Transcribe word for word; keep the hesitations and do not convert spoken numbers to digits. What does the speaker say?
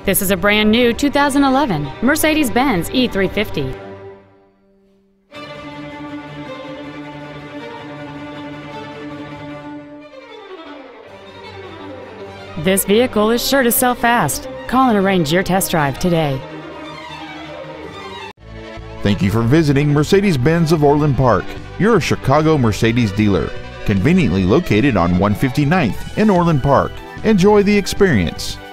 This is a brand new two thousand eleven Mercedes-Benz E three fifty. This vehicle is sure to sell fast. Call and arrange your test drive today. Thank you for visiting Mercedes-Benz of Orland Park. You're a Chicago Mercedes dealer, conveniently located on one fifty-ninth in Orland Park. Enjoy the experience.